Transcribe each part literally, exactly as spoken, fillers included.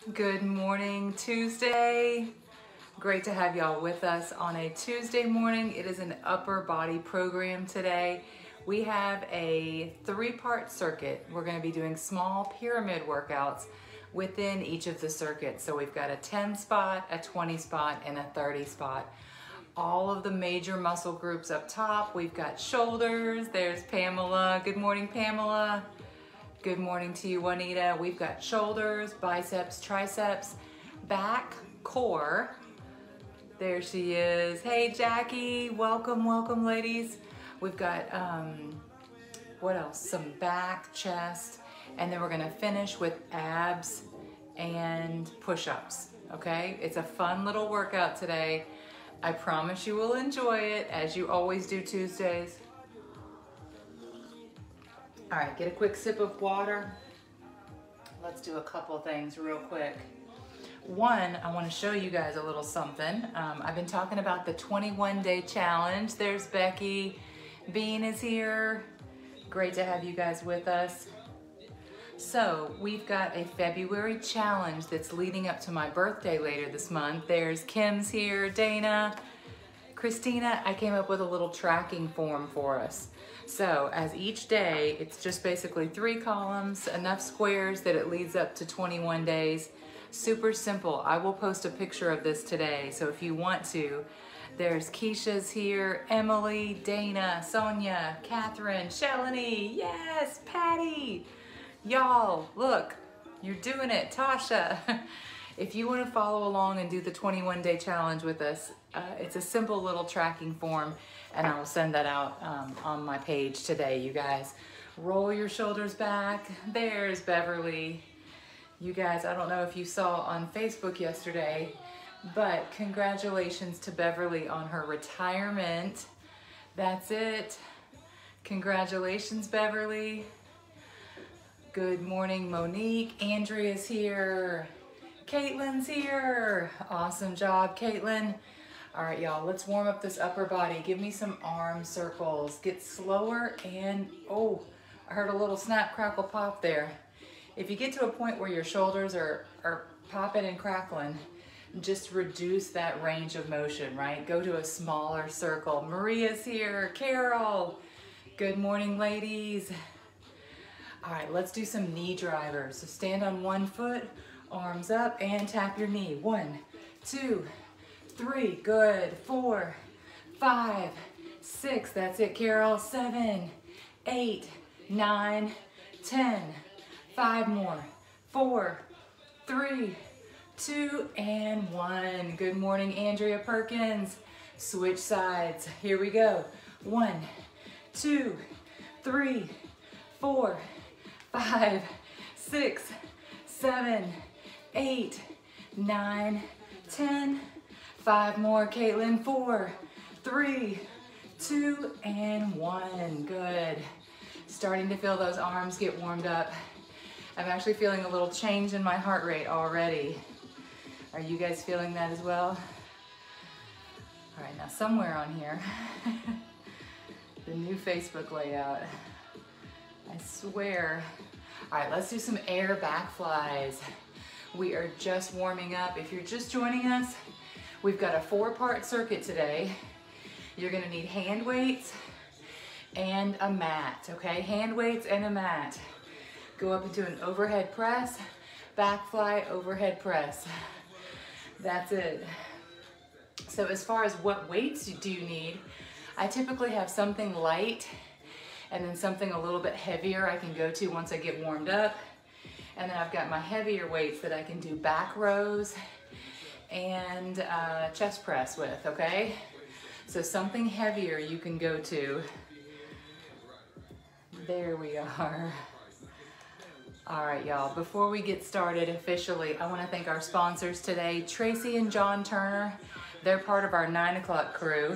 Good morning, Tuesday. Great to have y'all with us on a Tuesday morning. It is an upper body program today. We have a three-part circuit. We're going to be doing small pyramid workouts within each of the circuits. So we've got a ten spot, a twenty spot, and a thirty spot. All of the major muscle groups up top. We've got shoulders. There's Pamela. Good morning, Pamela. Good morning to you, Juanita. We've got shoulders, biceps, triceps, back, core. There she is. Hey, Jackie. Welcome, welcome, ladies. We've got, um, what else? Some back, chest, and then we're gonna finish with abs and push-ups, okay? It's a fun little workout today. I promise you will enjoy it, as you always do Tuesdays. All right, get a quick sip of water. Let's do a couple things real quick. One, I want to show you guys a little something. Um, I've been talking about the twenty-one day challenge. There's Becky. Bean is here. Great to have you guys with us. So we've got a February challenge that's leading up to my birthday later this month. There's Kim's here, Dana, Christina. I came up with a little tracking form for us. So as each day, it's just basically three columns, enough squares that it leads up to twenty-one days. Super simple. I will post a picture of this today. So if you want to, there's Keisha's here, Emily, Dana, Sonia, Catherine, Shalini, yes, Patty. Y'all, look, you're doing it, Tasha. If you want to follow along and do the twenty-one day challenge with us, uh, it's a simple little tracking form, and I will send that out um, on my page today, you guys. Roll your shoulders back. There's Beverly. You guys, I don't know if you saw on Facebook yesterday, but congratulations to Beverly on her retirement. That's it. Congratulations, Beverly. Good morning, Monique. Andrea's here. Caitlin's here. Awesome job, Caitlin. All right, y'all, let's warm up this upper body. Give me some arm circles. Get slower and, oh, I heard a little snap, crackle, pop there. If you get to a point where your shoulders are, are popping and crackling, just reduce that range of motion, right? Go to a smaller circle. Maria's here. Carol. Good morning, ladies. All right, let's do some knee drivers. So stand on one foot, arms up, and tap your knee. One, two, three, good. Four, five, six, that's it, Carol. Seven, eight, nine, ten. Five more. Four, three, two, and one. Good morning, Andrea Perkins. Switch sides. Here we go. One, two, three, four, five, six, seven, eight, nine, ten. Five more, Caitlin. Four, three, two, and one. Good. Starting to feel those arms get warmed up. I'm actually feeling a little change in my heart rate already. Are you guys feeling that as well? All right, now somewhere on here, the new Facebook layout, I swear. All right, let's do some air back flies. We are just warming up. If you're just joining us, we've got a four-part circuit today. You're gonna need hand weights and a mat, okay? Hand weights and a mat. Go up into an overhead press, back fly, overhead press. That's it. So as far as what weights do you need, I typically have something light and then something a little bit heavier I can go to once I get warmed up. And then I've got my heavier weights that I can do back rows and uh, chest press with, okay? So something heavier you can go to. There we are. All right, y'all, before we get started officially, I wanna thank our sponsors today, Tracy and John Turner. They're part of our nine o'clock crew.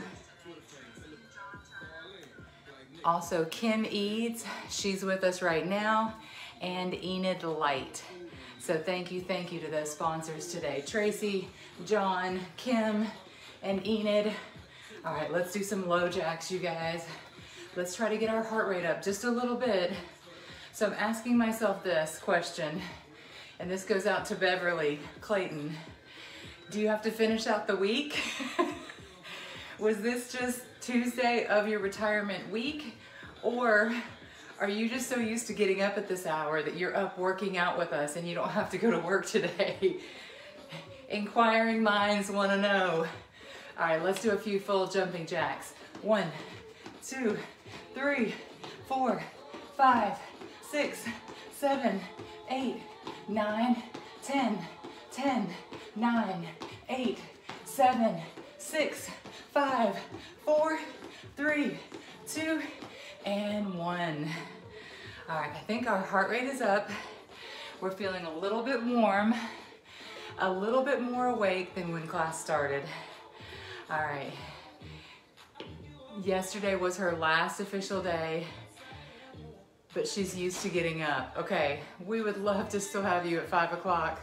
Also, Kim Eads, she's with us right now, and Enid Light. So thank you, thank you to those sponsors today. Tracy, John, Kim, and Enid. All right, let's do some low jacks, you guys. Let's try to get our heart rate up just a little bit. So I'm asking myself this question. And this goes out to Beverly Clayton. Do you have to finish out the week? Was this just Tuesday of your retirement week? Or are you just so used to getting up at this hour that you're up working out with us and you don't have to go to work today? Inquiring minds want to know. All right, let's do a few full jumping jacks. One, two, three, four, five, six, seven, eight, nine, ten, ten, nine, eight, seven, six, five, four, three, two, and one. All right, I think our heart rate is up. We're feeling a little bit warm, a little bit more awake than when class started. All right. Yesterday was her last official day, but she's used to getting up. Okay, we would love to still have you at five o'clock.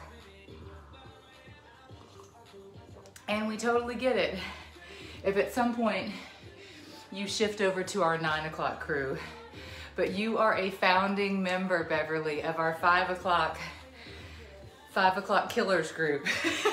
And we totally get it. If at some point you shift over to our nine o'clock crew, but you are a founding member, Beverly, of our five o'clock, five o'clock killers group.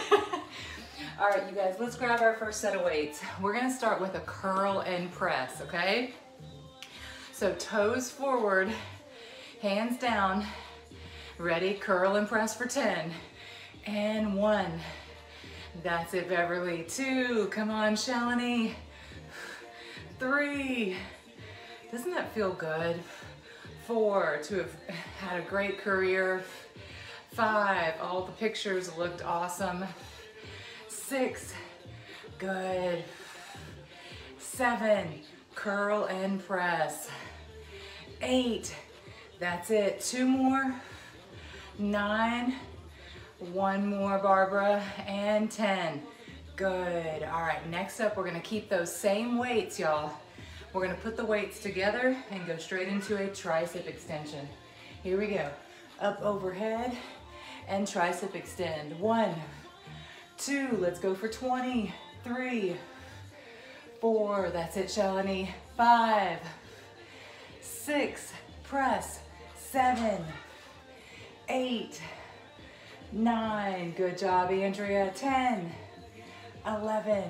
All right, you guys, let's grab our first set of weights. We're gonna start with a curl and press, okay? So toes forward, hands down, ready, curl and press for ten, and one. That's it, Beverly. Two, come on, Shalini. Three, doesn't that feel good? Four, to have had a great career. Five, all the pictures looked awesome. Six, good. Seven, curl and press. Eight, that's it. Two more. Nine, one more, Barbara, and ten. Good. All right, next up, we're gonna keep those same weights, y'all. We're gonna put the weights together and go straight into a tricep extension. Here we go. Up overhead and tricep extend. One, two, let's go for twenty. Three, four, that's it, Shalini. Five, six, press. Seven, eight, nine, good job, Andrea. ten, eleven,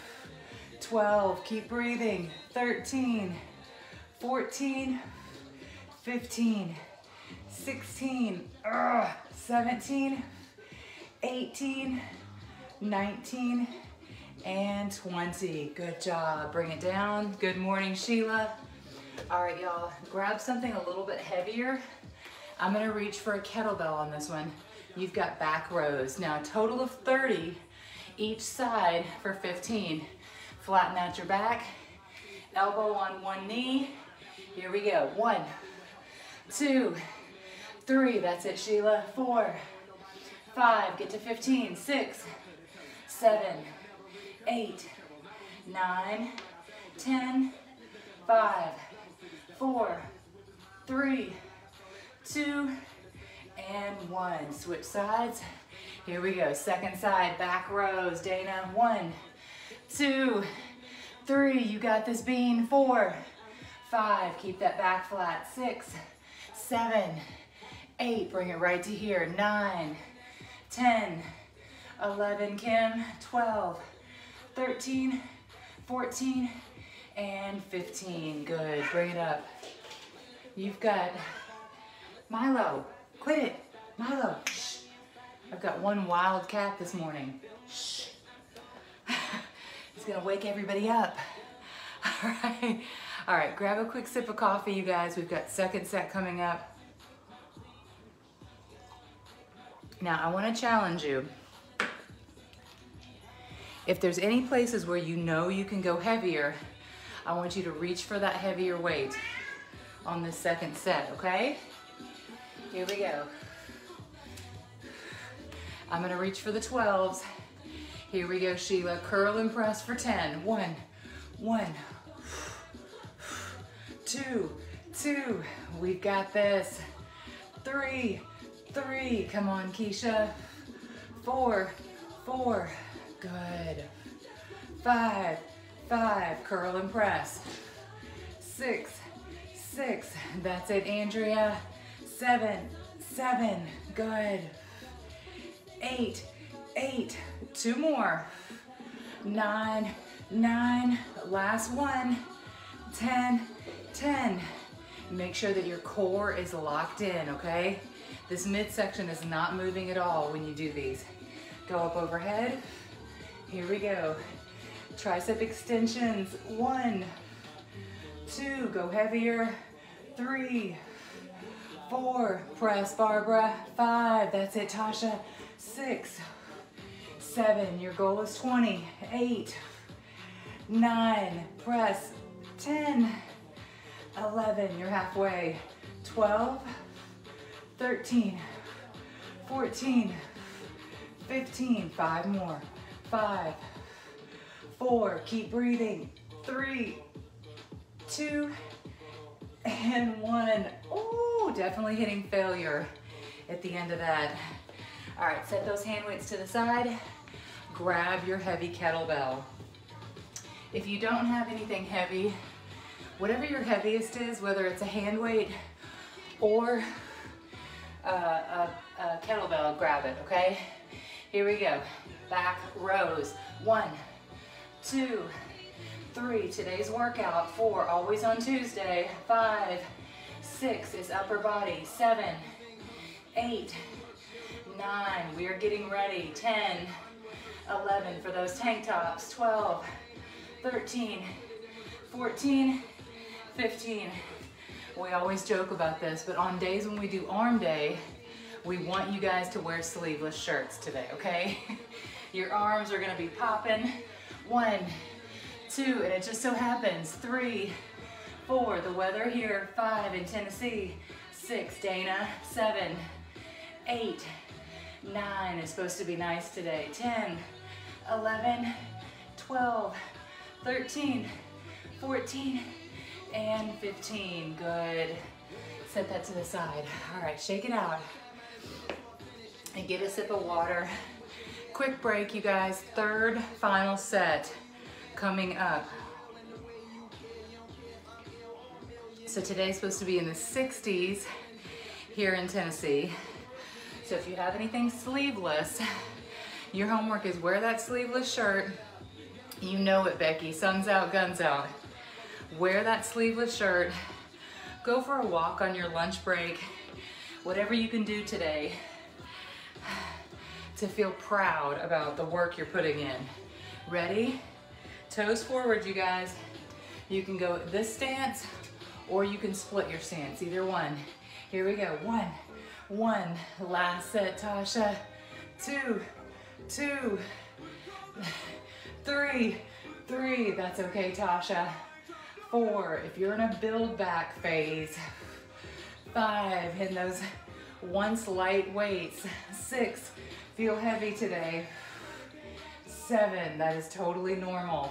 twelve, keep breathing. thirteen, fourteen, fifteen, sixteen, ugh, seventeen, eighteen, nineteen, and twenty. Good job. Bring it down. Good morning, Sheila. All right, y'all, grab something a little bit heavier. I'm gonna reach for a kettlebell on this one. You've got back rows. Now, a total of thirty each side for fifteen. Flatten out your back, elbow on one knee. Here we go. One, two, three, that's it, Sheila. Four, five, get to fifteen. Six, seven, eight, nine, ten, five, four, three, two, and one. Switch sides. Here we go. Second side, back rows. Dana, one, two, three. You got this, Bean. Four, five. Keep that back flat. Six, seven, eight. Bring it right to here. Nine, ten, eleven. Kim, twelve, thirteen, fourteen, and fifteen. Good. Bring it up. You've got Milo. Quit it. Milo. Shh. I've got one wild cat this morning. Shh. He's gonna wake everybody up. All right. All right, grab a quick sip of coffee, you guys. We've got second set coming up. Now, I wanna challenge you. If there's any places where you know you can go heavier, I want you to reach for that heavier weight on this second set, okay? Here we go. I'm gonna reach for the twelves. Here we go, Sheila. Curl and press for ten. One, one, two, two. We've got this. Three, three. Come on, Keisha. Four, four. Good. Five, five. Curl and press. Six, six. That's it, Andrea. Seven, seven. Good. eight, eight, two more, nine, nine, last one, ten, ten. Make sure that your core is locked in, okay? This midsection is not moving at all when you do these. Go up overhead. Here we go. Tricep extensions. One, two, go heavier. Three, four, press Barbara. Five, that's it Tasha. Six, seven, your goal is twenty. Eight, nine, press. ten, eleven, you're halfway. twelve, thirteen, fourteen, fifteen, five more. Five, four, keep breathing. Three, two, and one. Ooh, definitely hitting failure at the end of that. All right, set those hand weights to the side. Grab your heavy kettlebell. If you don't have anything heavy, whatever your heaviest is, whether it's a hand weight or a, a, a kettlebell, grab it, okay? Here we go. Back rows. One, two, three. Today's workout. Four, always on Tuesday. Five, six is upper body. Seven, eight, nine. We are getting ready. ten, eleven for those tank tops. twelve, thirteen, fourteen, fifteen. We always joke about this, but on days when we do arm day, we want you guys to wear sleeveless shirts today, okay? Your arms are gonna be popping. One, two, and it just so happens, three, four, the weather here, five in Tennessee, six, Dana, seven, eight, nine, it's supposed to be nice today, ten, eleven, twelve, thirteen, fourteen, and fifteen. Good. Set that to the side. All right, shake it out and get a sip of water. Quick break, you guys. Third final set coming up. So today's supposed to be in the sixties here in Tennessee. So if you have anything sleeveless, your homework is wear that sleeveless shirt. You know it, Becky. Sun's out, guns out. Wear that sleeveless shirt. Go for a walk on your lunch break. Whatever you can do today to feel proud about the work you're putting in. Ready? Toes forward, you guys. You can go this stance or you can split your stance, either one. Here we go. One, one. Last set, Tasha. Two, two, three, three. That's okay, Tasha. Four, if you're in a build back phase. Five, in those once light weights. Six, feel heavy today. Seven, that is totally normal.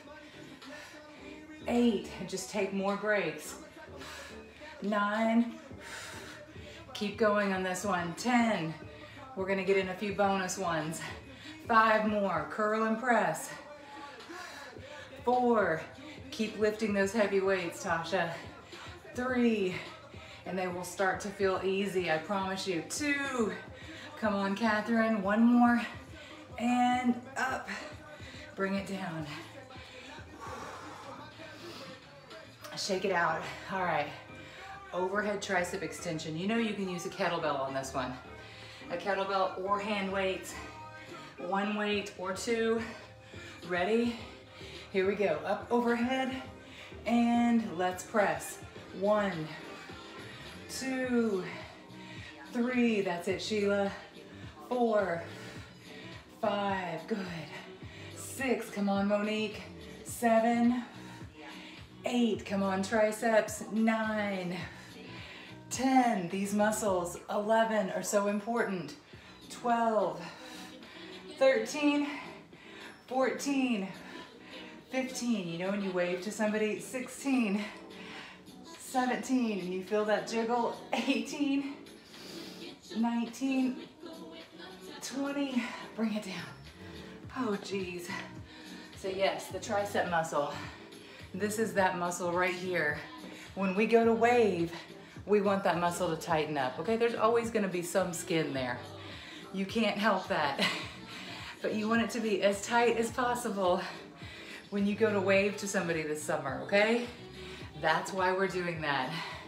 Eight, just take more breaks. Nine, keep going on this one. Ten, we're gonna get in a few bonus ones. Five more, curl and press. Four, keep lifting those heavy weights, Tasha. Three, and they will start to feel easy, I promise you. Two, come on, Catherine, one more, and up. Bring it down. Shake it out. All right, overhead tricep extension. You know you can use a kettlebell on this one. A kettlebell or hand weights, one weight or two. Ready? Here we go, up overhead, and let's press. One, two, three, that's it, Sheila. Four, five, good. Six, come on, Monique. Seven, eight, come on, triceps. Nine, ten, these muscles. Eleven are so important. Twelve, thirteen, fourteen, fifteen, you know when you wave to somebody, sixteen, seventeen, and you feel that jiggle, eighteen, nineteen, twenty, bring it down. Oh geez. So yes, the tricep muscle. This is that muscle right here. When we go to wave, we want that muscle to tighten up, okay? There's always gonna be some skin there. You can't help that. But you want it to be as tight as possible when you go to wave to somebody this summer, okay? That's why we're doing that.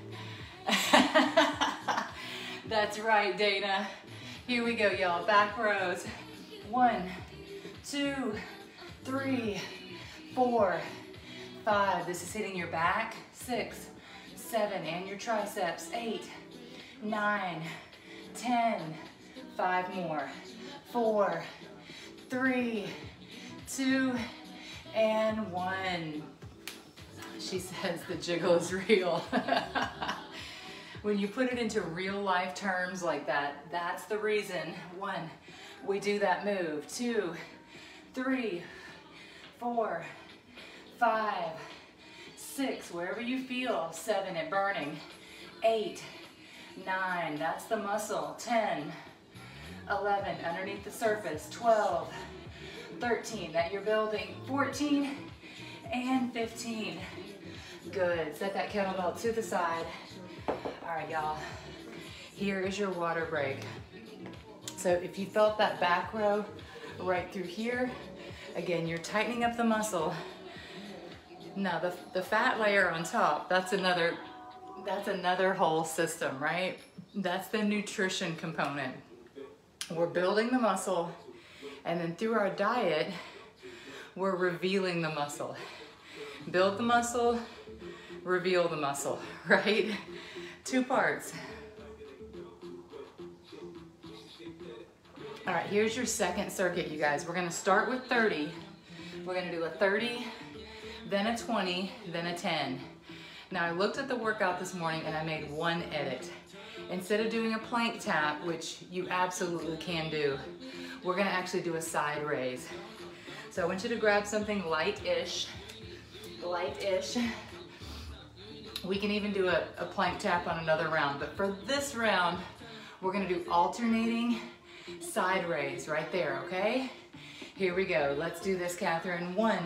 That's right, Dana. Here we go, y'all. Back rows. One, two, three, four, five. This is hitting your back. Six, seven, and your triceps. Eight, nine, ten. Five more. Four, three, two, and one. She says the jiggle is real. When you put it into real life terms like that, that's the reason. One, we do that move. Two, three, four, five, six, wherever you feel. Seven, and burning. Eight, nine, that's the muscle. Ten, eleven, underneath the surface. Twelve, thirteen, that you're building. Fourteen, and fifteen. Good, set that kettlebell to the side. All right, y'all, here is your water break. So if you felt that back row right through here, again, you're tightening up the muscle. Now the, the fat layer on top, that's another, that's another whole system, right? That's the nutrition component. We're building the muscle, and then through our diet, we're revealing the muscle. Build the muscle, reveal the muscle, right? Two parts. All right, here's your second circuit, you guys. We're gonna start with thirty. We're gonna do a thirty, then a twenty, then a ten. Now I looked at the workout this morning and I made one edit. Instead of doing a plank tap, which you absolutely can do, we're gonna actually do a side raise. So I want you to grab something light-ish, light-ish. We can even do a, a plank tap on another round, but for this round, we're gonna do alternating side raise right there, okay? Here we go. Let's do this, Catherine. One,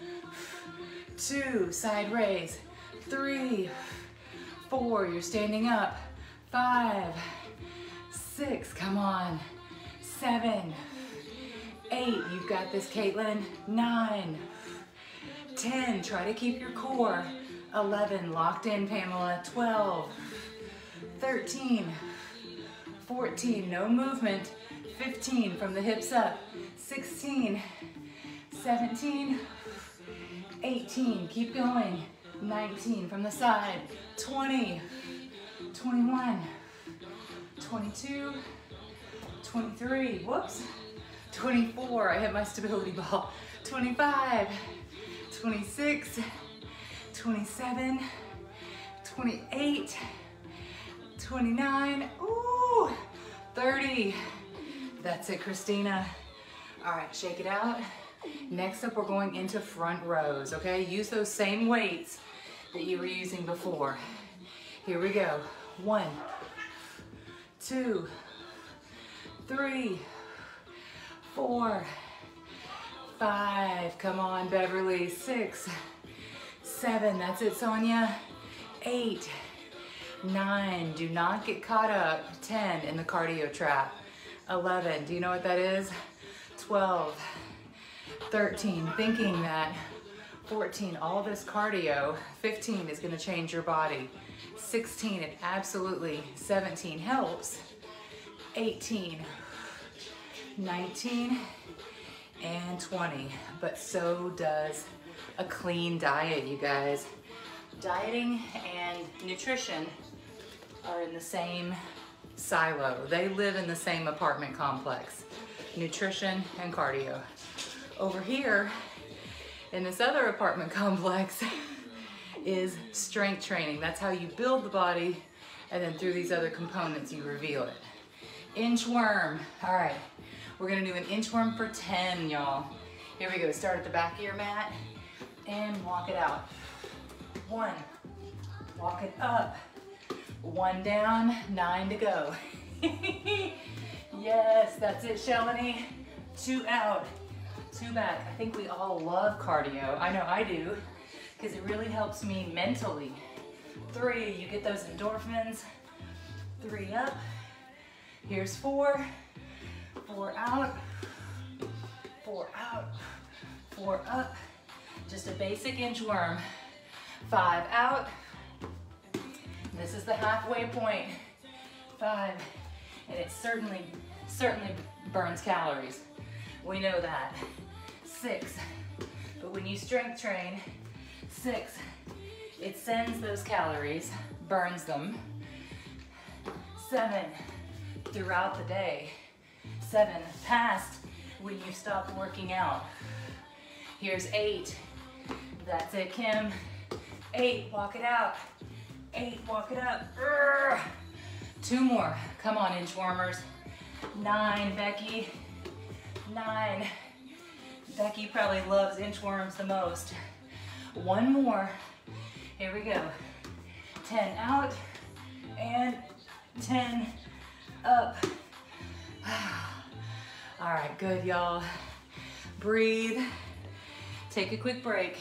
two, side raise. Three, four, you're standing up. Five, six, come on. Seven, eight, you've got this, Caitlin. Nine, ten, try to keep your core. eleven, locked in, Pamela. twelve, thirteen, fourteen, no movement. fifteen, from the hips up. sixteen, seventeen, eighteen, keep going. nineteen, from the side. twenty, twenty-one, twenty-two, twenty-three, whoops. twenty-four, I hit my stability ball. twenty-five, twenty-six, twenty-seven, twenty-eight, twenty-nine, ooh, thirty. That's it, Christina. All right, shake it out. Next up, we're going into front rows, okay? Use those same weights that you were using before. Here we go. One, two, three, four, five. Come on, Beverly. Six, seven. That's it, Sonia. Eight, nine. Do not get caught up. ten, in the cardio trap. eleven. Do you know what that is? twelve, thirteen. Thinking that. fourteen. All this cardio. fifteen is going to change your body. sixteen. It absolutely. seventeen helps. eighteen, nineteen, and twenty. But so does a clean diet, you guys. Dieting and nutrition are in the same silo. They live in the same apartment complex. Nutrition and cardio. Over here, in this other apartment complex, is strength training. That's how you build the body, and then through these other components, you reveal it. Inchworm. All right, we're gonna do an inchworm for ten, y'all. Here we go. Start at the back of your mat and walk it out. One, walk it up. One down, nine to go. Yes, that's it, Shelly. Two out, two back. I think we all love cardio. I know I do, because it really helps me mentally. Three, you get those endorphins. Three up. Here's four, four out, four out, four up. Just a basic inchworm. Five out. This is the halfway point. Five, and it certainly, certainly burns calories. We know that. Six, but when you strength train, six, it sends those calories, burns them. Seven, throughout the day. Seven, past when you stop working out. Here's eight. That's it, Kim. Eight, walk it out. Eight, walk it up. Urgh. Two more. Come on, inchwormers. Nine, Becky. Nine. Becky probably loves inchworms the most. One more. Here we go. ten out and ten up. All right, good, y'all. Breathe. Take a quick break.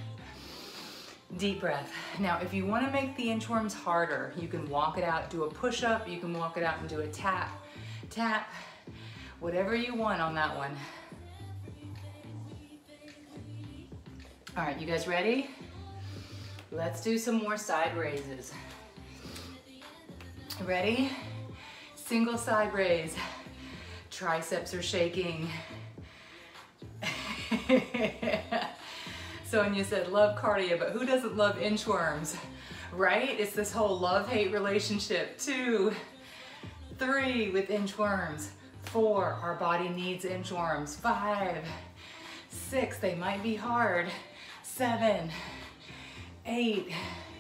Deep breath. Now, if you want to make the inchworms harder, you can walk it out, do a push-up, you can walk it out and do a tap, tap, whatever you want on that one. All right, you guys ready? Let's do some more side raises. Ready? Single side raise. Triceps are shaking. Sonia said, love cardio, but who doesn't love inchworms, right? It's this whole love-hate relationship. Two, three with inchworms. Four, our body needs inchworms. Five, six, they might be hard. Seven, eight,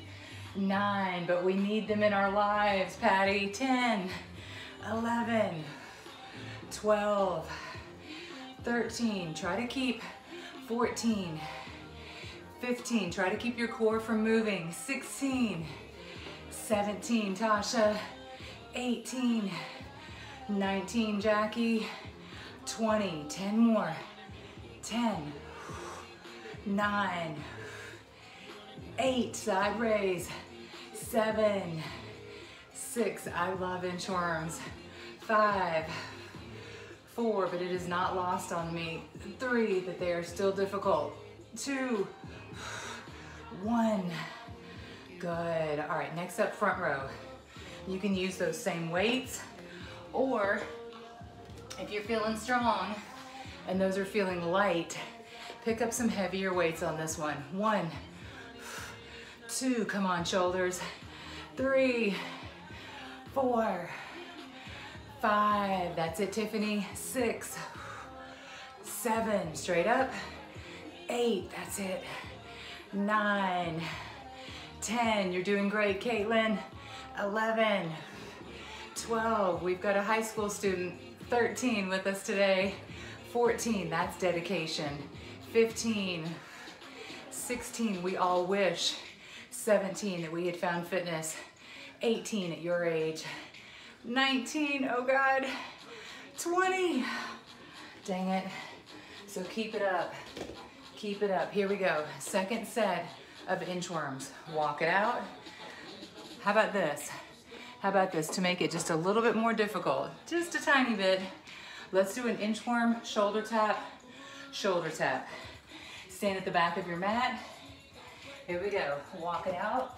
nine, but we need them in our lives, Patty. ten, eleven, twelve, thirteen, try to keep fourteen, fifteen, try to keep your core from moving, sixteen, seventeen, Tasha, eighteen, nineteen, Jackie, twenty, ten more, ten, nine, eight, side raise, seven, six, I love inchworms, five, four, but it is not lost on me, three, that they are still difficult, two, one, good. All right, next up, front row. You can use those same weights, or if you're feeling strong and those are feeling light, pick up some heavier weights on this one. One, two, come on, shoulders. Three, four, five, that's it, Tiffany. Six, seven, straight up. Eight, that's it. Nine, ten, you're doing great, Caitlin. eleven, twelve, we've got a high school student, thirteen with us today. fourteen, that's dedication. fifteen, sixteen, we all wish. seventeen, that we had found fitness. eighteen, at your age. nineteen, oh God. twenty, dang it. So keep it up, keep it up. Here we go, second set of inchworms. Walk it out. How about this? How about this to make it just a little bit more difficult? Just a tiny bit. Let's do an inchworm shoulder tap, shoulder tap. Stand at the back of your mat. Here we go. Walk it out.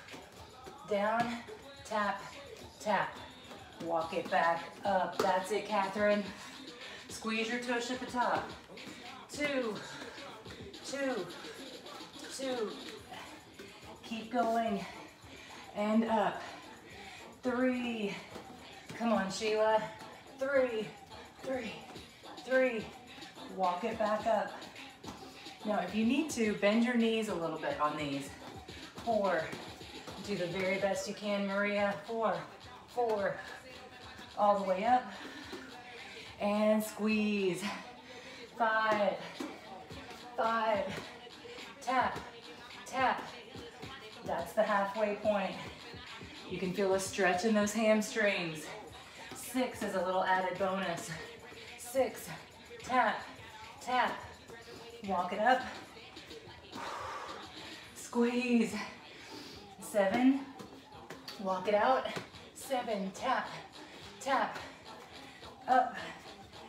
Down, tap, tap. Walk it back up. That's it, Catherine. Squeeze your tush at the top. Two, two, two. Keep going. And up. Three. Come on, Sheila. Three, three, three. Walk it back up. Now, if you need to, bend your knees a little bit on these. Four. Do the very best you can, Maria. Four, four. All the way up. And squeeze. Five, five. Tap, tap. That's the halfway point. You can feel a stretch in those hamstrings. Six is a little added bonus. Six, tap, tap. Walk it up. Squeeze. Seven, walk it out. Seven, tap, tap. Up,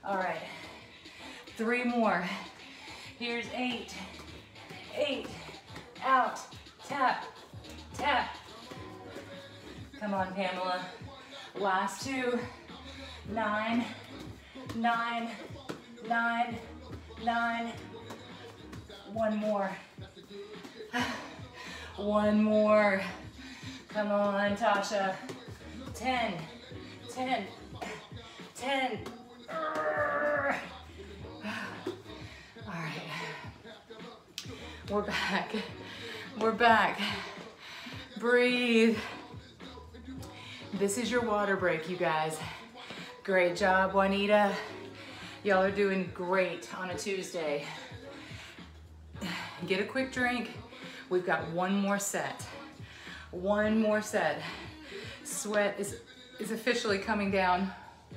All right, three more. Here's eight, eight, out, tap, tap. Come on, Pamela. Last two, nine, nine, nine, nine. One more. One more. Come on, Tasha. ten, ten, ten. All right. We're back. We're back. Breathe. This is your water break, you guys. Great job, Juanita. Y'all are doing great on a Tuesday. Get a quick drink. We've got one more set. One more set. Sweat is, is officially coming down.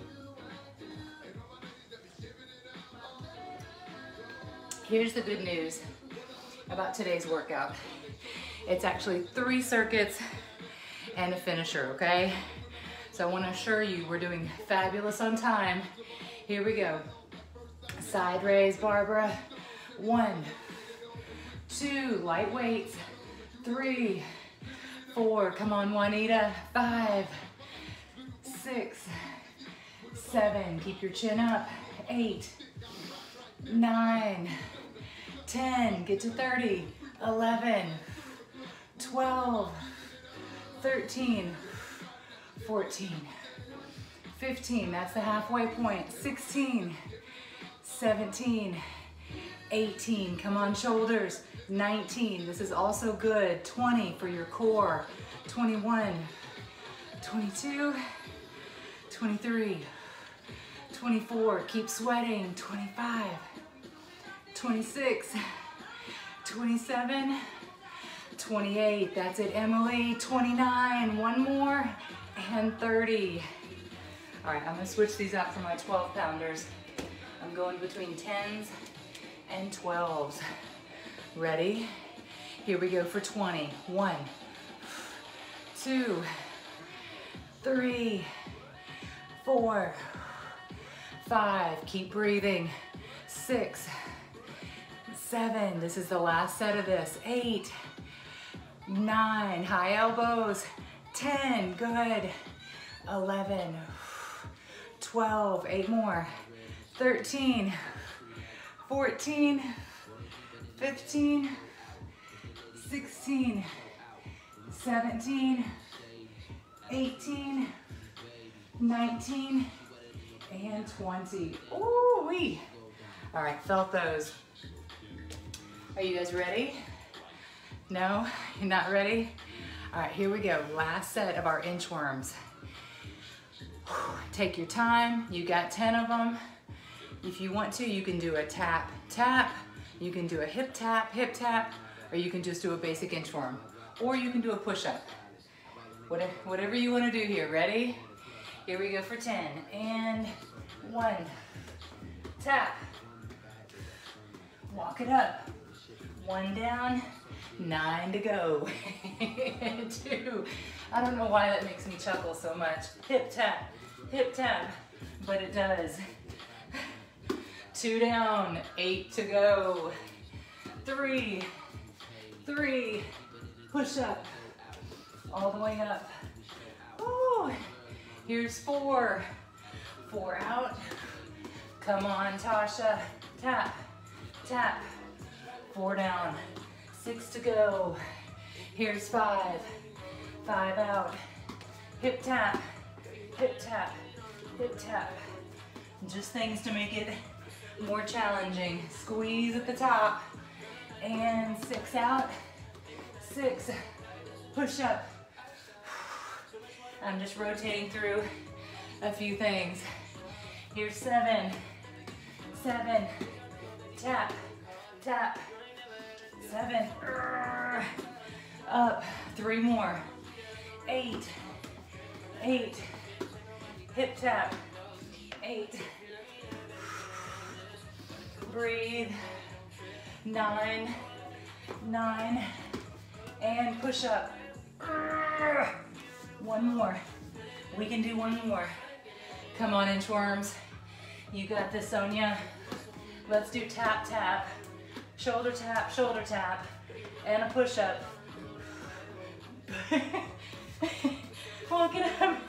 Here's the good news about today's workout. It's actually three circuits and a finisher, okay? So I want to assure you we're doing fabulous on time. Here we go. Side raise, Barbara. One, two, light weights. Three, four, come on, Juanita. Five, six, seven, keep your chin up. Eight, nine, ten, get to thirty. eleven, twelve, thirteen, fourteen, fifteen, that's the halfway point. sixteen, seventeen, eighteen, come on, shoulders. nineteen, this is also good. twenty for your core. twenty-one, twenty-two, twenty-three, twenty-four, keep sweating. twenty-five, twenty-six, twenty-seven, twenty-eight, that's it, Emily. twenty-nine, one more, and thirty. All right, I'm gonna switch these out for my twelve pounders. I'm going between tens and twelves. Ready? Here we go for twenty. One, two, three, four, five, keep breathing. Six, seven, this is the last set of this. Eight, nine, high elbows. ten, good. eleven, twelve, eight more. thirteen, fourteen, fifteen, sixteen, seventeen, eighteen, nineteen, and twenty. Ooh-wee. All right, felt those. Are you guys ready? No, you're not ready? All right, here we go. Last set of our inchworms. Take your time. You got ten of them. If you want to, you can do a tap, tap. You can do a hip tap, hip tap, or you can just do a basic inchworm. Or you can do a push-up. Whatever, whatever you want to do here. Ready? Here we go for ten. And one, tap. Walk it up. One down, nine to go. Two. I don't know why that makes me chuckle so much. Hip tap, hip tap, but it does. Two down, eight to go. Three, three, push up, all the way up. Ooh. Here's four, four out. Come on, Tasha, tap, tap, four down, six to go. Here's five, five out. Hip tap, hip tap, hip tap. Just things to make it more challenging. Squeeze at the top, and six out, six, push up. I'm just rotating through a few things. Here's seven, seven, tap, tap, seven, up, three more, eight, eight, hip tap, eight, breathe, nine, nine, and push up. One more. We can do one more. Come on, inchworms. You got this, Sonia. Let's do tap, tap, shoulder tap, shoulder tap, and a push-up. Come on, get up.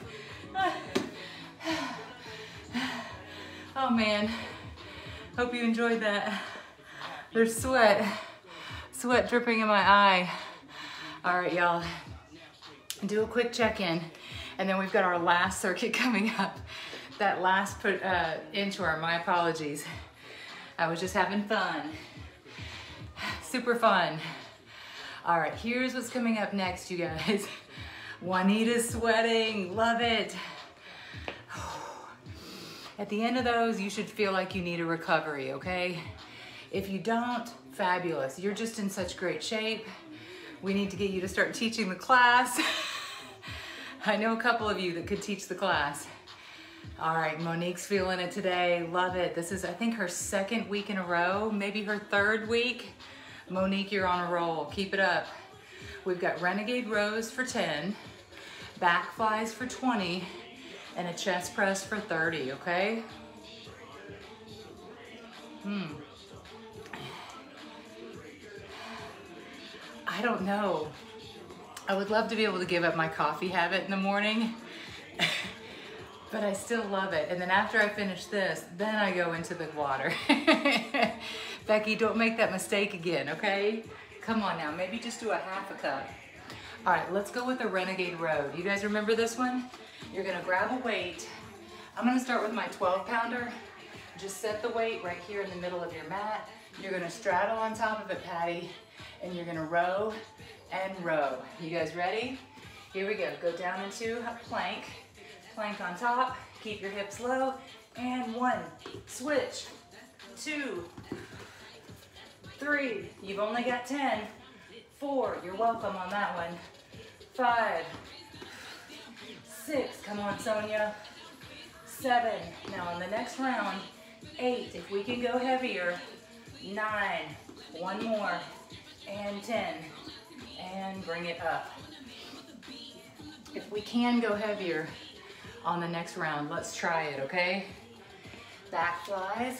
Oh man, hope you enjoyed that. There's sweat, sweat dripping in my eye. All right, y'all, do a quick check-in, and then we've got our last circuit coming up. That last put, uh, inchworm, my apologies. I was just having fun, super fun. All right, here's what's coming up next, you guys. Juanita's sweating, love it. At the end of those, you should feel like you need a recovery, okay? If you don't, fabulous. You're just in such great shape. We need to get you to start teaching the class. I know a couple of you that could teach the class. All right, Monique's feeling it today. Love it. This is, I think, her second week in a row, maybe her third week. Monique, you're on a roll. Keep it up. We've got renegade rows for ten, back flies for twenty, and a chest press for thirty, okay? Hmm. I don't know. I would love to be able to give up my coffee habit in the morning, but I still love it. And then after I finish this, then I go into the water. Becky, don't make that mistake again, okay? Come on now, maybe just do a half a cup. All right, let's go with the renegade row. You guys remember this one? You're gonna grab a weight. I'm gonna start with my twelve pounder. Just set the weight right here in the middle of your mat. You're gonna straddle on top of it, Patty, and you're gonna row and row. You guys ready? Here we go. Go down into a plank. Plank on top. Keep your hips low. And one, switch, two, three. You've only got ten. Four, you're welcome on that one. Five, six, come on, Sonia. Seven, now on the next round. Eight, if we can go heavier. Nine, one more. And ten, and bring it up. If we can go heavier on the next round, let's try it, okay? Back flies.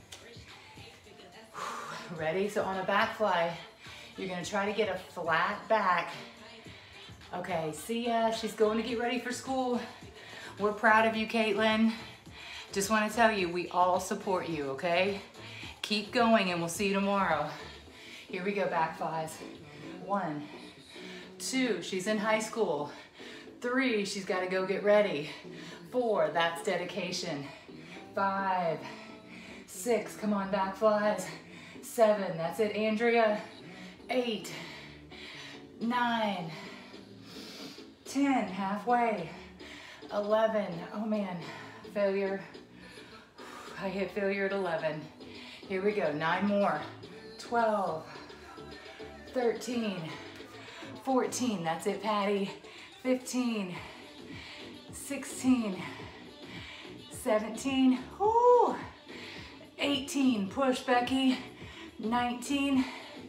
Ready? So on a back fly, you're gonna try to get a flat back. Okay, see ya. She's going to get ready for school. We're proud of you, Caitlin. Just wanna tell you, we all support you, okay? Keep going and we'll see you tomorrow. Here we go, back flies. One, two, she's in high school. Three, she's gotta go get ready. Four, that's dedication. Five, six, come on, back flies. Seven, that's it, Andrea. Eight, nine, ten, halfway. eleven, oh man, failure. I hit failure at eleven. Here we go, nine more. twelve, thirteen, fourteen, that's it, Patty. fifteen, sixteen, seventeen, whoo, eighteen, push, Becky. nineteen,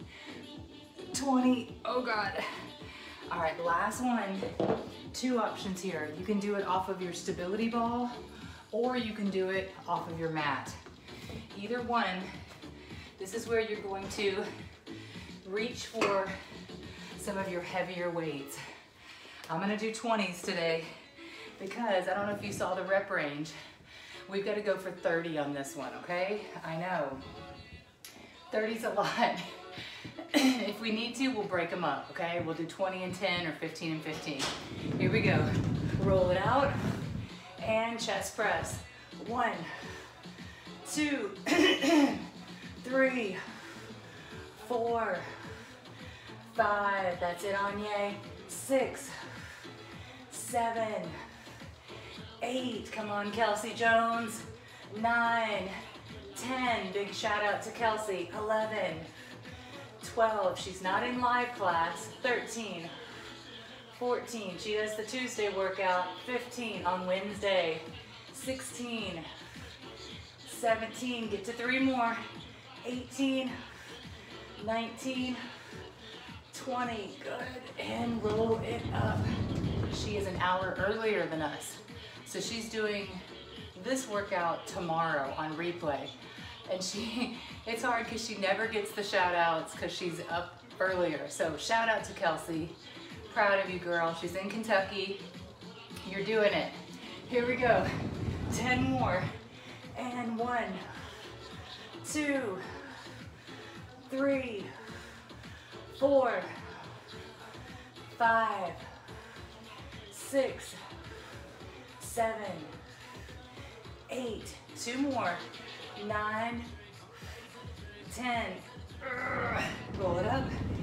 twenty, oh God. All right, last one. Two options here. You can do it off of your stability ball, or you can do it off of your mat. Either one, this is where you're going to reach for some of your heavier weights. I'm gonna do twenties today because I don't know if you saw the rep range. We've got to go for thirty on this one, okay? I know. thirty's a lot. If we need to, we'll break them up, okay? We'll do twenty and ten or fifteen and fifteen. Here we go. Roll it out and chest press. One, two, three, four, five. That's it, Anya. Six, seven, eight. Come on, Kelsey Jones. Nine, ten. Big shout out to Kelsey. eleven, twelve. She's not in live class. thirteen, fourteen. She does the Tuesday workout. fifteen on Wednesday. sixteen, seventeen. Get to three more. eighteen, nineteen, twenty. Good. And roll it up. She is an hour earlier than us. So she's doing this workout tomorrow on replay. And she, it's hard because she never gets the shout outs because she's up earlier. So shout out to Kelsey. Proud of you, girl. She's in Kentucky. You're doing it. Here we go. ten more. And one, two, three, four, five, six, seven, eight, two more, nine, ten. Roll it up.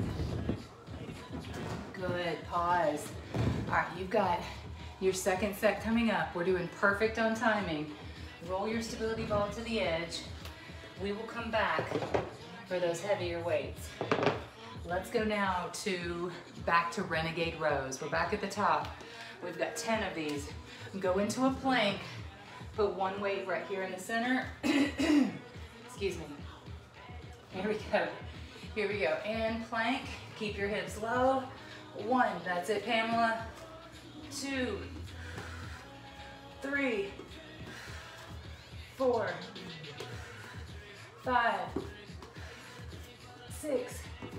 Good, pause. All right, you've got your second set coming up. We're doing perfect on timing. Roll your stability ball to the edge. We will come back for those heavier weights. Let's go now to back to renegade rows. We're back at the top. We've got ten of these. Go into a plank. Put one weight right here in the center. Excuse me. Here we go. Here we go. And plank. Keep your hips low. One. That's it, Pamela. Two. Three. Four. Five. Six.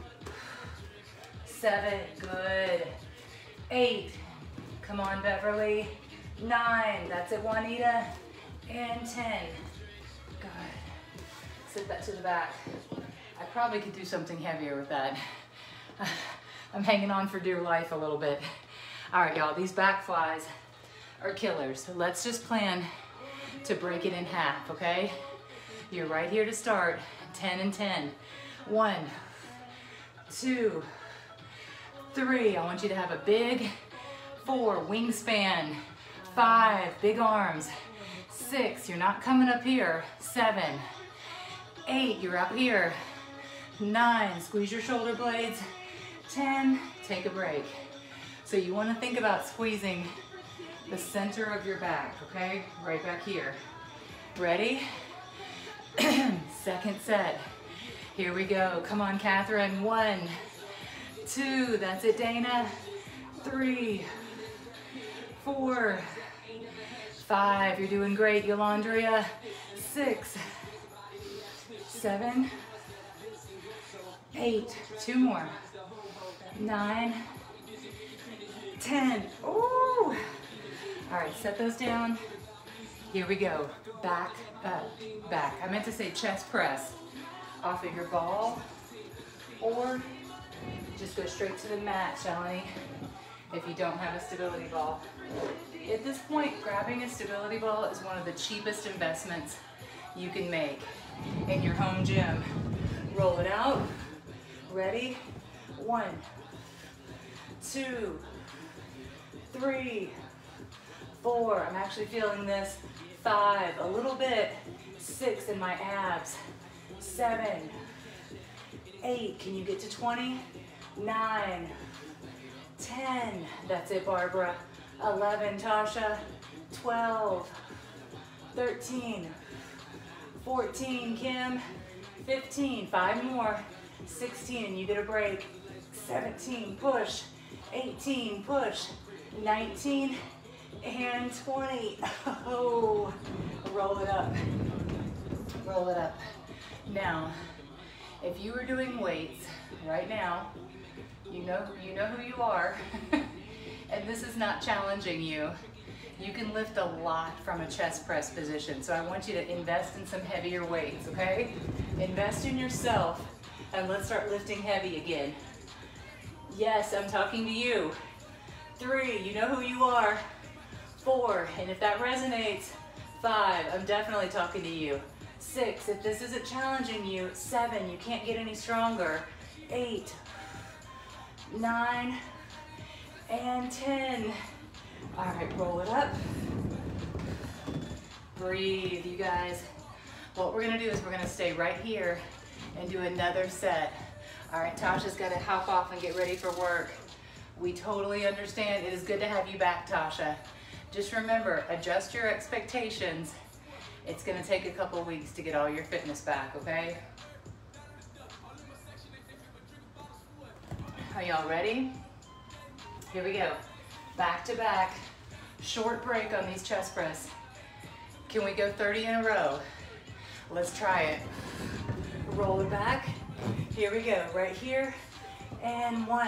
Seven. Good. Eight. Come on, Beverly. Nine. That's it, Juanita. And ten. Good. Sit that to the back. I probably could do something heavier with that. I'm hanging on for dear life a little bit. All right, y'all, these back flies are killers. So let's just plan to break it in half, okay? You're right here to start. ten and ten. One, two, three. I want you to have a big four, wingspan. Five, big arms. Six, you're not coming up here. Seven, eight, you're up here. Nine, squeeze your shoulder blades. ten, take a break. So you want to think about squeezing the center of your back, okay? Right back here. Ready? Second set. Here we go. Come on, Catherine. One, two, that's it, Dana. Three, four, five, you're doing great, Yolandria. Six, seven, eight, two more. Nine, ten. Ooh. All right, set those down. Here we go. Back, up, back. I meant to say chest press off of your ball, or just go straight to the mat, Shalini, if you don't have a stability ball. At this point, grabbing a stability ball is one of the cheapest investments you can make in your home gym. Roll it out. Ready? One, two, three, four. I'm actually feeling this. Five, a little bit. Six in my abs. Seven, eight. Can you get to twenty? Nine, ten. That's it, Barbara. eleven, Tasha. twelve, thirteen, fourteen, Kim. fifteen, five more. sixteen, you get a break. seventeen, push. eighteen, push. nineteen, and twenty. Oh, roll it up. Roll it up. Now, if you were doing weights right now, you know, you know who you are, and this is not challenging you. You can lift a lot from a chest press position, so I want you to invest in some heavier weights, okay? Invest in yourself, and let's start lifting heavy again. Yes, I'm talking to you. Three, you know who you are. Four, and if that resonates, five, I'm definitely talking to you. Six, if this isn't challenging you. Seven, you can't get any stronger. Eight, nine, and ten. All right, roll it up. Breathe, you guys. What we're gonna do is we're gonna stay right here and do another set. All right, Tasha's gotta hop off and get ready for work. We totally understand. It is good to have you back, Tasha. Just remember, adjust your expectations. It's gonna take a couple weeks to get all your fitness back, okay? Are y'all ready? Here we go. Back to back, short break on these chest press. Can we go thirty in a row? Let's try it. Roll it back. Here we go, right here. And one,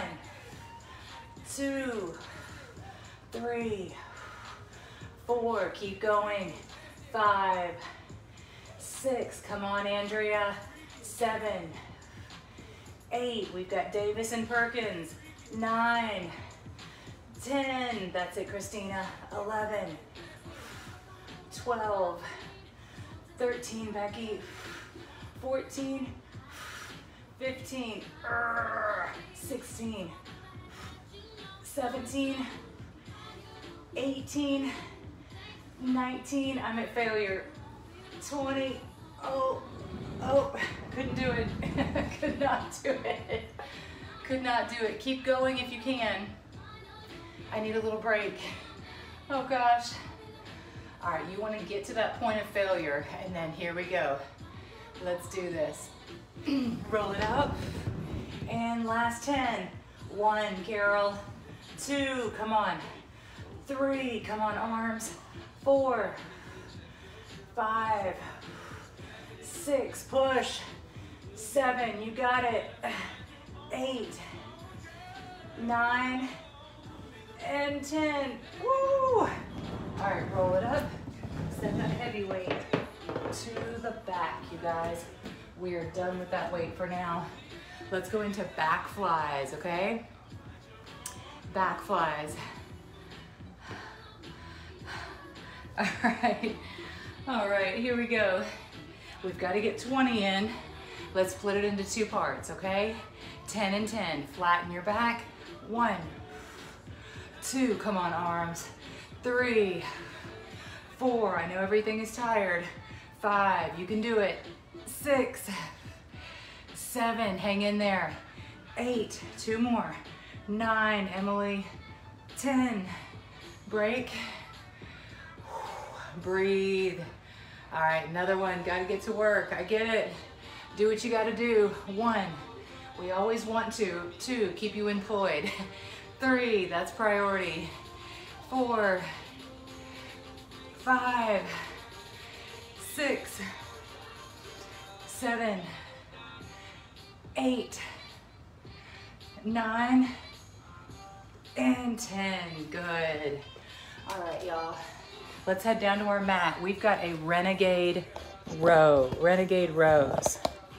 two, three, four, keep going. Five, six, come on, Andrea. Seven, eight, we've got Davis and Perkins. Nine, ten, that's it, Christina. Eleven, twelve, thirteen, Becky. fourteen, fifteen, sixteen, seventeen, eighteen, nineteen, I'm at failure, twenty, oh, oh, couldn't do it, could not do it, could not do it. Keep going if you can. I need a little break. Oh gosh. All right, you want to get to that point of failure, and then here we go. Let's do this. Roll it up. And last ten. One, Carol. Two, come on. Three, come on, arms. Four. Five. Six, push. Seven, you got it. Eight. Nine. And ten. Woo! All right, roll it up. Send that heavy weight to the back, you guys. We are done with that weight for now. Let's go into back flies, okay? Back flies. All right, all right, here we go. We've got to get twenty in. Let's split it into two parts, okay? ten and ten, flatten your back. One, two, come on, arms. Three, four, I know everything is tired. Five, you can do it. Six, seven, hang in there. Eight, two more. Nine, Emily. Ten, break. Breathe. All right, another one, gotta get to work. I get it. Do what you gotta do. One, we always want to. Two, keep you employed. Three, that's priority. Four, five, six, seven, eight, nine, and ten. Good. All right, y'all. Let's head down to our mat. We've got a renegade row, renegade rows.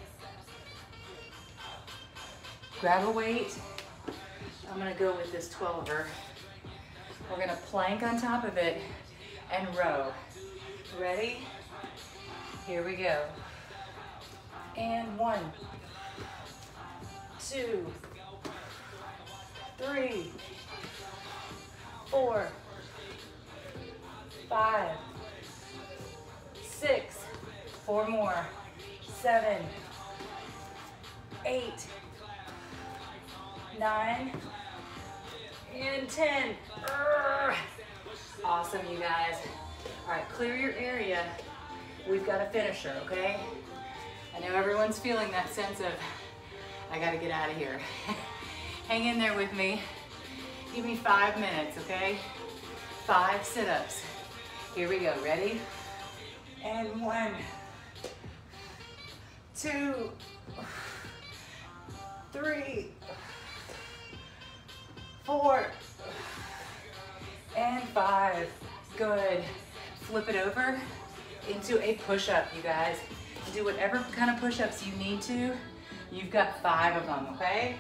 Grab a weight. I'm gonna go with this twelver. We're gonna plank on top of it and row. Ready? Here we go. And one, two, three, four, five, six, four more, seven, eight, nine, and ten. Urgh. Awesome, you guys. All right, clear your area. We've got a finisher, okay? I know everyone's feeling that sense of, I gotta get out of here. Hang in there with me. Give me five minutes, okay? Five sit-ups. Here we go, ready? And one, two, three, four, and five. Good. Flip it over into a push-up, you guys. Do whatever kind of push-ups you need to. You've got five of them, okay?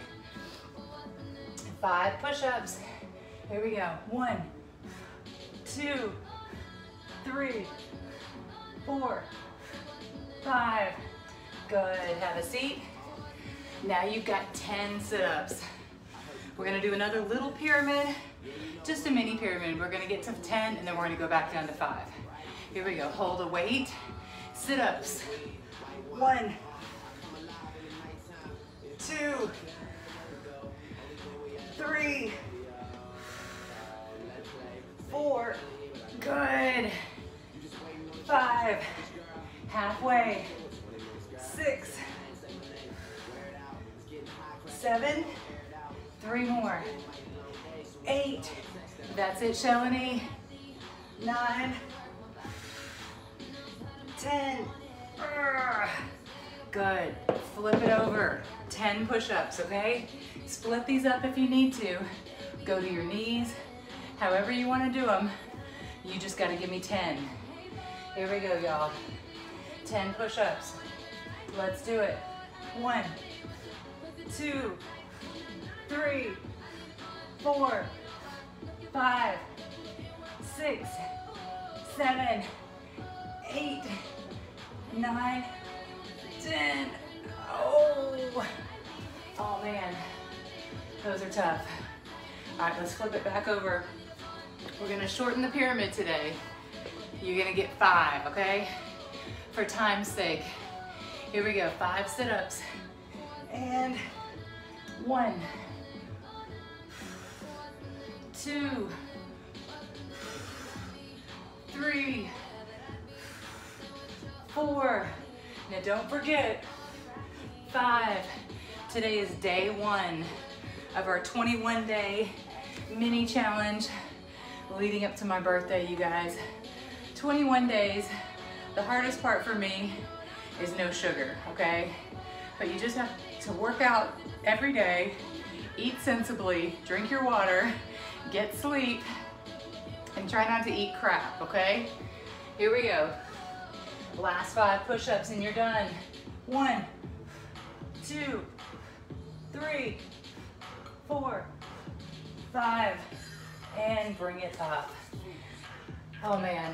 Five push-ups. Here we go. One, two, three, four, five. Good. Have a seat. Now you've got ten sit-ups. We're gonna do another little pyramid, just a mini pyramid. We're gonna get to ten and then we're gonna go back down to five. Here we go. Hold a weight. Sit-ups. One, two, three, four. Good. Five. Halfway. Six. Seven. Three more. Eight. That's it, Shalini. Nine. ten. Good. Flip it over. ten push-ups, okay? Split these up if you need to. Go to your knees. However you want to do them, you just got to give me ten. Here we go, y'all. ten push-ups. Let's do it. One, two, three, four, five, six, seven, eight, nine, ten. Oh, oh man, those are tough. All right, let's flip it back over. We're gonna shorten the pyramid today. You're gonna get five, okay? For time's sake. Here we go, five sit-ups. And one, two, three, four. Now don't forget, five. Today is day one of our twenty-one day mini challenge leading up to my birthday, you guys. twenty-one days. The hardest part for me is no sugar, okay? But you just have to work out every day, eat sensibly, drink your water, get sleep, and try not to eat crap, okay? Here we go. Last five push-ups and you're done. One, two, three, four, five, and bring it up. Oh man,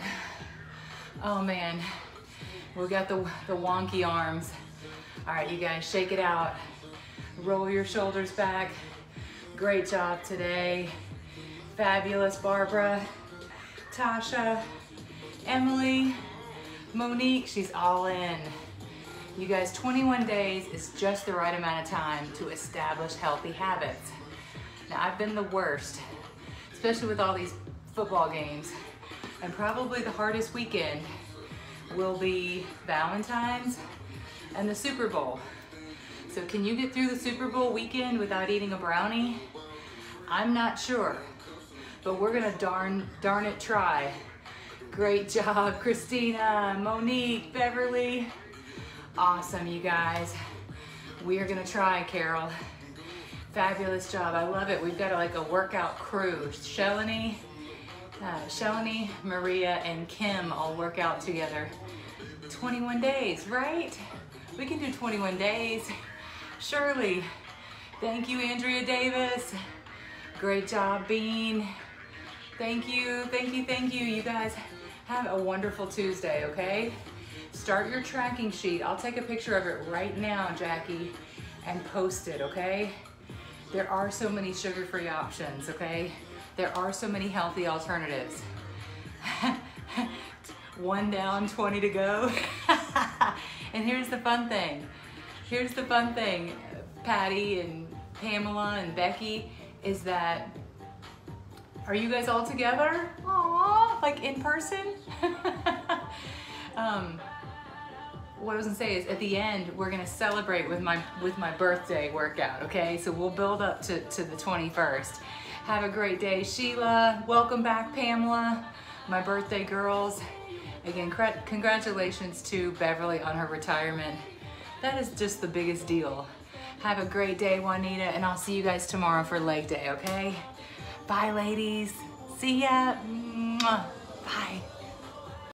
oh man. We got the, the wonky arms. All right, you guys, shake it out. Roll your shoulders back. Great job today. Fabulous, Barbara, Tasha, Emily, Monique, she's all in. You guys, twenty-one days is just the right amount of time to establish healthy habits. Now, I've been the worst, especially with all these football games, and probably the hardest weekend will be Valentine's and the Super Bowl. So can you get through the Super Bowl weekend without eating a brownie? I'm not sure, but we're gonna darn, darn it try. Great job, Christina, Monique, Beverly. Awesome, you guys. We are gonna try, Carol. Fabulous job, I love it. We've got like a workout crew. Shelly, uh, Shelly, Maria, and Kim all work out together. twenty-one days, right? We can do twenty-one days. Shirley, thank you, Andrea Davis. Great job, Bean. Thank you, thank you, thank you. You guys have a wonderful Tuesday, okay? Start your tracking sheet. I'll take a picture of it right now, Jackie, and post it, okay? There are so many sugar-free options, okay? There are so many healthy alternatives. One down, twenty to go. And here's the fun thing. Here's the fun thing, Patty and Pamela and Becky, is that, are you guys all together? Aww, like in person? um, what I was gonna say is at the end, we're gonna celebrate with my with my birthday workout, okay? So we'll build up to, to the twenty-first. Have a great day, Sheila. Welcome back, Pamela, my birthday girls. Again, congratulations to Beverly on her retirement. That is just the biggest deal. Have a great day, Juanita, and I'll see you guys tomorrow for leg day, okay? Bye, ladies. See ya. Mwah. Bye.